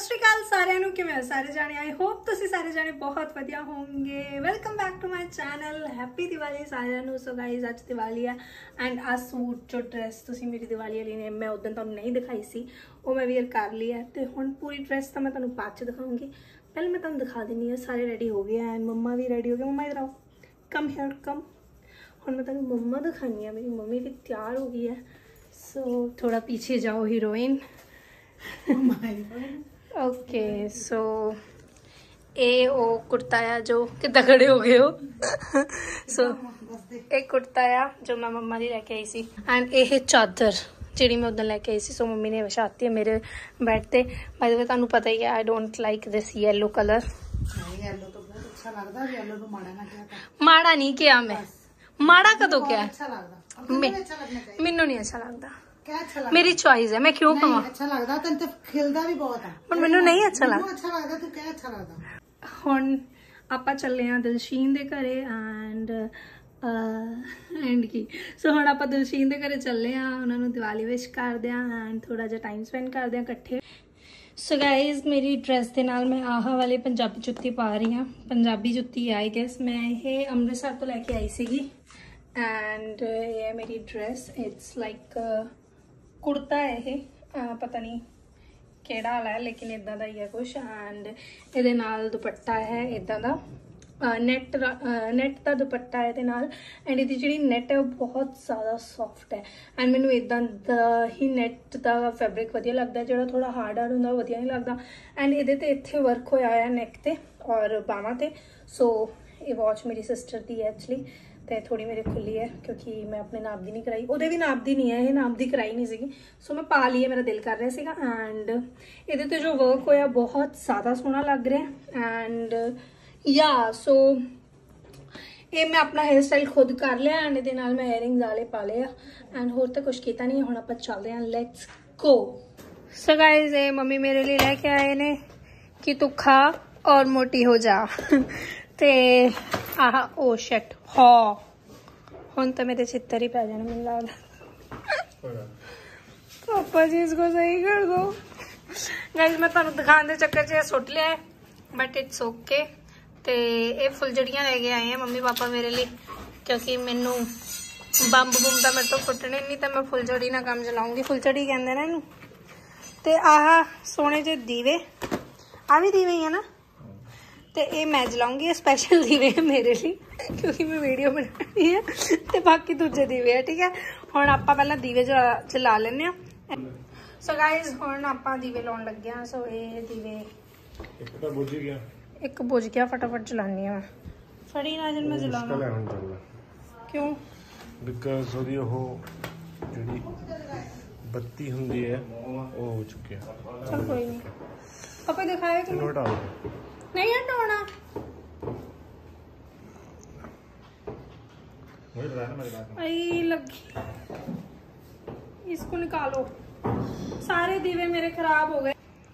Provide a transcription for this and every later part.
ਸ਼੍ਰੀ ਅਕਾਲ ਸਾਰਿਆਂ ਨੂੰ। ਕਿਵੇਂ ਹੋ ਸਾਰੇ ਜਾਣੇ? ਆਈ ਹੋਪ ਤੁਸੀਂ ਸਾਰੇ ਜਾਣੇ ਬਹੁਤ ਵਧੀਆ ਹੋਵੋਗੇ। Welcome back to my channel. Happy Diwali ਸਾਰਿਆਂ ਨੂੰ। ਸੋ ਗਾਈਜ਼ ਅੱਜ ਦੀਵਾਲੀ ਹੈ ਐਂਡ ਆ ਸੂਟ ਜੋ ਡਰੈਸ ਤੁਸੀਂ ਮੇਰੀ ਦੀਵਾਲੀ ਵਾਲੀ ਨੇ ਮੈਂ ਉਦੋਂ ਤੁਹਾਨੂੰ ਨਹੀਂ ਦਿਖਾਈ ਸੀ ਉਹ ਮੈਂ ਵੀਅਰ ਕਰ ਲਈ ਹੈ ਤੇ ਹੁਣ ਪੂਰੀ ਡਰੈਸ ਤਾਂ ਮੈਂ ਤੁਹਾਨੂੰ ਬਾਅਦ ਚ ਦਿਖਾਉਂਗੀ। ਪਹਿਲੇ ਮੈਂ ਤੁਹਾਨੂੰ ਦਿਖਾ ਦਿੰਦੀ ਹਾਂ ਸਾਰੇ ਰੈਡੀ ਹੋ ਗਏ ਐਂਡ ਮੰਮਾ ਵੀ ਰੈਡੀ ਹੋ ਗਏ। ਮੰਮਾ ਇਧਰ ਆਓ, ਕਮ ਹੇਅਰ ਕਮ। ਹੁਣ मैं तुम मम्मा दिखानी है, मेरी मम्मी भी तैयार हो गई है। सो थोड़ा पीछे जाओ हीरोइन। ओके सो ये वो कुर्ता है जो कितना खड़े हो गए हो। सो एक कुर्ता है जो मैं मम्मा दी लैके आई सी एंड ये चादर जी मैं उधर लैके आई सी। सो मम्मी ने विछाती है मेरे बैड ते। बाय द वे तुहानू पता ही है I don't like this yellow colour. Yellow तो बहुत अच्छा लगता है। येलो तो माड़ा ना क्या माड़ा नहीं किया मैं, माड़ा कदों क्या है? अच्छा लगता मैनू नहीं अच्छा लगता। क्या अच्छा लगता? मेरी चॉइस है, मैं क्यों कमा। अच्छा लगता तेन तो खिलदा भी बहुत है पर मैनू नहीं अच्छा लगता। अच्छा लगता तू क्या अच्छा लगता। हुण आपां चले आ दिलशीन दे घरे एंड की सो हुण आपां दिलशीन दे घरे चले आ। उन्हां नूं दिवाली विश करदे आ एंड थोड़ा जिहा टाइम स्पेंड करदे आ इकट्ठे। सो गाइज मेरी ड्रेस के नाल मैं आह वाली पंजाबी जुत्ती पा रही हाँ। पंजाबी जुत्ती आई गेस मैं ये अमृतसर तो लैके आई सीगी एंड ये मेरी ड्रेस इट्स लाइक कुर्ता है ये पता नहीं केड़ा वाला है लेकिन इदा का ही है कुछ एंड ये नाल दुपट्टा है इदा का नैट का दुपट्टा है एंड ये जी नैट है वो बहुत ज़्यादा सॉफ्ट है एंड मैनू इदा ही नैट का फैब्रिक वधिया लगता है। जो थोड़ा हार्ड होंगे वधिया नहीं लगता एंड ये इत्थे वर्क होया है नैक ते और बावां ते। सो ये वॉच मेरी सिस्टर की है एक्चुअली तो थोड़ी मेरी खुली है क्योंकि मैं अपने नाप की नहीं कराई। उहदे भी नाप की नहीं है, ये नाप की कराई नहीं सी। सो मैं पा ली है, मेरा दिल कर रहा है एंड ये जो वर्क होया बहुत ज़्यादा सोहना लग रहा है एंड या सो ये मैं अपना हेयर स्टाइल खुद कर लिया एंड ये मैं इयरिंग्स वाले पा लिया एंड होर तो कुछ किया नहीं। हुण आपां चलदे हां, लेट्स गो। सो गाइस ये मम्मी मेरे लिए लेके आए ने कि तू खा और मोटी हो जा। ते आह ओ शिट हाँ हुण तो मेरे चित्तर ही पै जाने मैनूं लगदा। पापा जी इसको सही कर दो। गाइस मैं तुहानूं दिखाने दे चक्कर च सुट लिया है बट इट्स ओके। ते ये फुलझड़ियाँ लेके आए हैं मम्मी पापा मेरे लिए क्योंकि मैनू बंब बुंब तो मेरे तो फुटने नहीं तो मैं फुलझड़ी ना काम चलाऊंगी। फुलझड़ी कहते ना इनू। ते आह सोने जे दीवे आ भी दीवे ही है ना ते ये मैं जलाऊंगी। स्पेशल दीवे है मेरे लिए क्योंकि मैं वीडियो बनानी है ते बाकी दूजे दीवे है। ठीक है हुण आपां पहलां दीवे जला लेने। सो गाइज हुण आपां दीवे लाउण लगे हां। सो ये दीवे एक बुझ गया, फटाफट जलानी है फड़ी ना जन मैं जलावा क्यों बिकॉज़ ਉਹਦੀ ਉਹ ਜਿਹੜੀ ਬੱਤੀ ਹੁੰਦੀ ਹੈ ਉਹ ਹੋ ਚੁੱਕੀ ਹੈ। चल कोई नहीं पापा दिखाए कि नोट आओ नहीं हटाना। वही रहा ना मेरे पास आई लगी इसको निकालो। सारे दीवे मेरे खराब हो गए।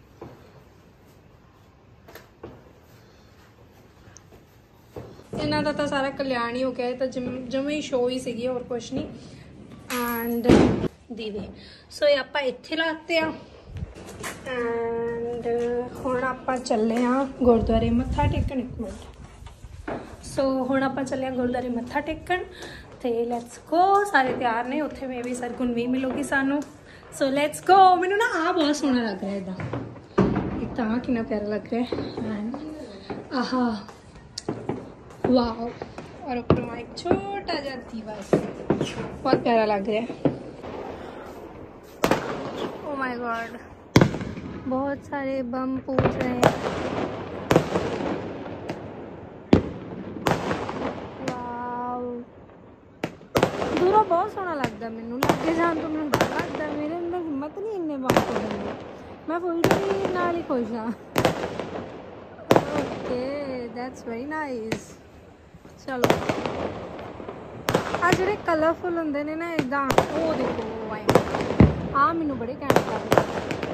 इन्हों का तो सारा कल्याण ही हो गया तो जमे ही शो ही सी और कुछ नहीं एंड दीवे। सो ये आप इत्थे लाते हैं एंड हुण आपां चले हाँ गुरुद्वारे मत्था टेकण। एक मिनट सो हुण आपां चले हाँ गुरुद्वारे मत्था टेकण ते लैट्स गो। सारे तैयार ने उत्थे मे भी सरगुन भी मिलूगी सानू। So let's go. मैनू ना आ बहुत सोहना लग रहा है इदा एक तो कितना प्यारा लग रहा है एंड आहा वाह और ऊपर वहाँ एक छोटा सा दीवा बहुत प्यारा लग रहा है। ओ माय गॉड बहुत सारे बम फूट रहे हैं। वाह दूरों बहुत सोहना लगता मैनू। लगे जान तो मैं डर लगता मेरे अंदर हिम्मत नहीं इन्ने बम फोड़ने। मैं फुलझड़ी नाल ही खुश हाँ। Okay that's very nice. चलो आ जो कलरफुल होंगे ने ना इदा वो देखो आ मैनू बड़े कैंट कर।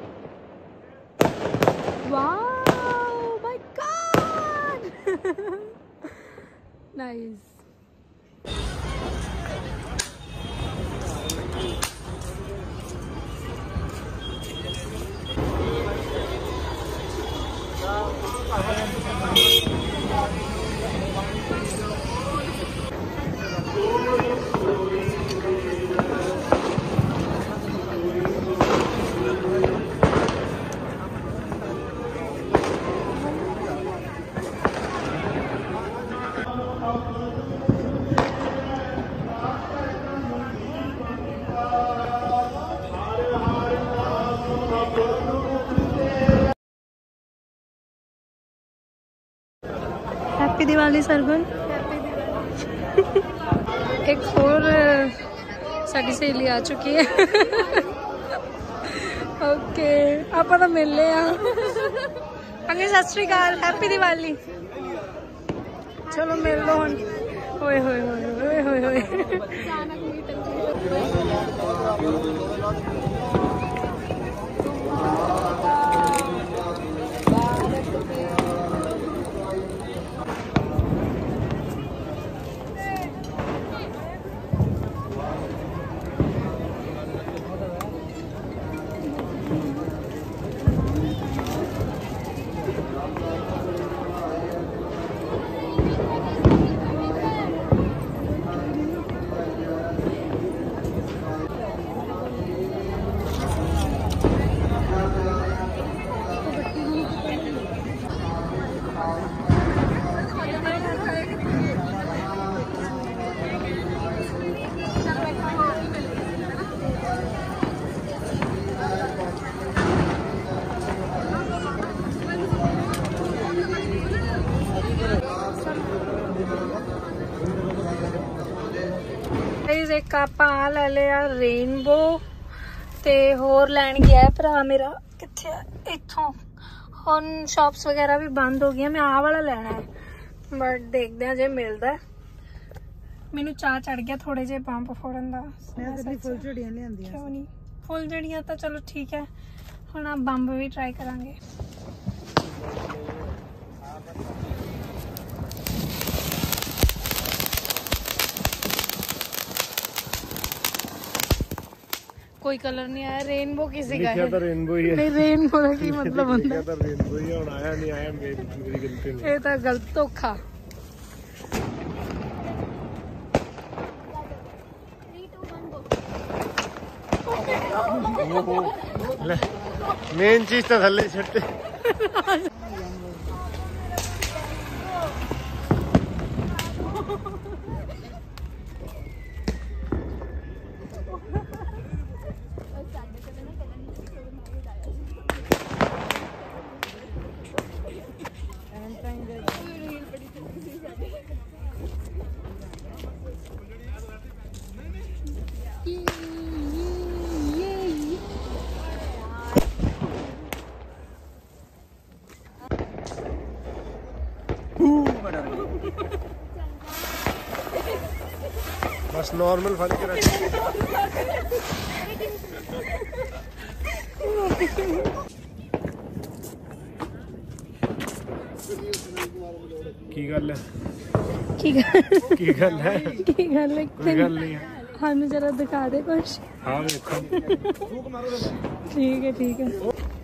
Wow my god nice. Happy Diwali Sargun. एक और साड़ी सहेली आ चुकी है। ओके आप तो मिल ले अंगे सत श्री अकाल हैप्पी दिवाली। चलो मिल लो हुण। होए होए होए होए होए होए एक आप ले लिया रेनबो ते होर लैन गया भरा मेरा किथे इथों हुण शॉप्स वगैरह भी बंद हो गई। मैं आ वाला लेना है बट देखते हैं जे मिलता है। मैनू चाह चढ़ गया थोड़े जे पंप फोड़न दा। फुल झड़ियां लियांदियां क्यों नहीं फुल झड़ियां तो चलो ठीक है। हुण आप बंब भी ट्राई करांगे। कोई कलर नहीं आया। रेनबो किसी का है? रेनबो ही है। नहीं रेनबो का की मतलब होता है? रेनबो ही हुण आया नहीं आया मेरी गलती नहीं। ये तो गलत धोखा। मेन चीज तो थल्ले छट्टे। बस नॉर्मल फल के रख। की गल है की गल है की गल है कोई गल नहीं है। हमें जरा दिखा दे कुछ। हाँ देखो ठीक है ठीक है।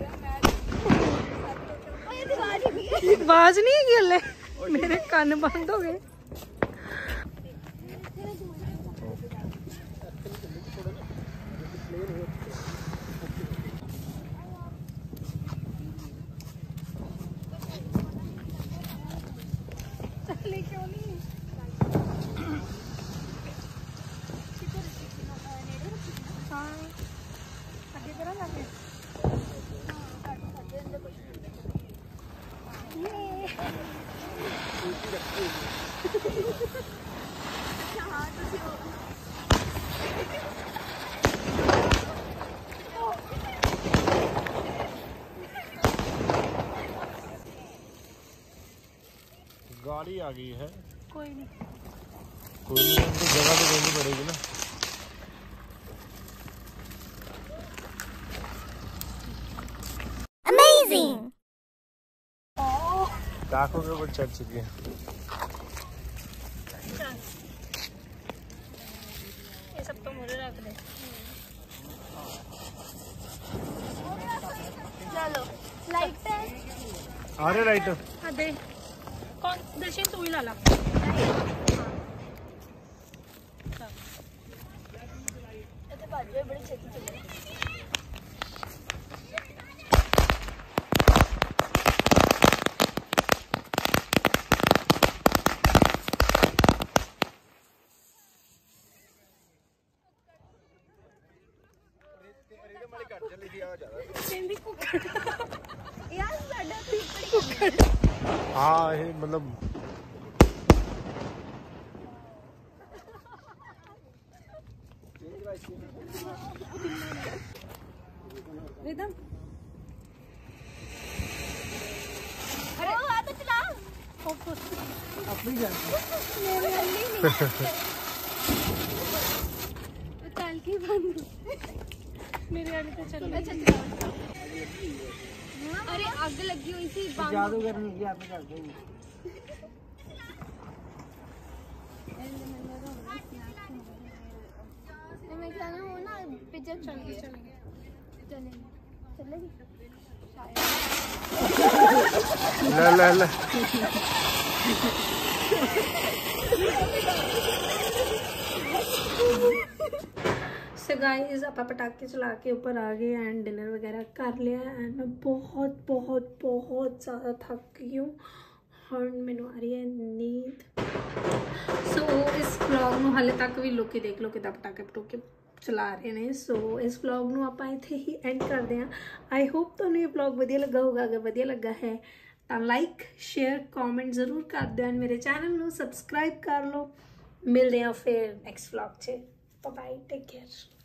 आवाज नहीं है गले मेरे कान बंद हो गए। क्यों नहीं हाँ आगे करा लाके गाड़ी आ गई है। कोई नहीं हमको जगह तो देनी पड़ेगी ना। अमेजिंग टाकों के ऊपर चढ़ चुकी है। ये सब तो मुझे रख दे। चलो लाइट पे आ रहे राइट। हाँ दे कौन दर्शन तू ही ला ला। बड़ी छेती चले हाँ ये मतलब रिदम अरे वो आ तो चला अपनी जानती मेरे अंडे नहीं काल की बंद मेरे अंडे तो चल अच्छा अरे आग लगी हुई थी जादूगर नहीं आप करते हैं मैं क्या ना वो ना पिक्चर चलेगी ले सो गाइस आप पटाखे चला के ऊपर आ गए एंड डिनर वगैरह कर लिया एंड मैं बहुत बहुत बहुत ज़्यादा थक गई हूँ और मैनू आ रही है नींद। सो इस व्लॉग ਨੂੰ ਹਾਲੇ ਤੱਕ ਵੀ ਲੋਕੀ ਦੇਖ ਲੋ ਕਿਦਾਂ ਪਟਾਕੇ ਪਟੂਕੇ ਚਲਾ ਰਹੇ ਨੇ। ਸੋ ਇਸ ਵਲੌਗ ਨੂੰ ਆਪਾਂ ਇੱਥੇ ਹੀ ਐਂਡ ਕਰਦੇ ਹਾਂ। ਆਈ ਹੋਪ ਤੁਹਾਨੂੰ ਇਹ ਵਲੌਗ ਵਧੀਆ ਲੱਗਾ ਹੋਊਗਾ। ਅਗਰ ਵਧੀਆ ਲੱਗਾ ਹੈ ਤਾਂ ਲਾਈਕ ਸ਼ੇਅਰ ਕਮੈਂਟ ਜ਼ਰੂਰ ਕਰ ਦਿਓ ਐਂਡ ਮੇਰੇ ਚੈਨਲ ਨੂੰ ਸਬਸਕ੍ਰਾਈਬ ਕਰ ਲਓ। ਮਿਲਦੇ ਹਾਂ ਫਿਰ ਨੈਕਸਟ ਵਲੌਗ 'ਚ। Bye bye, take care.